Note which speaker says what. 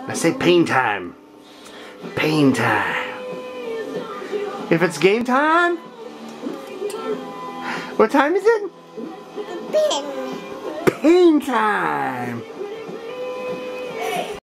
Speaker 1: I say pain time. Pain time. If it's game time, what time is it?
Speaker 2: Pain.
Speaker 1: Pain time.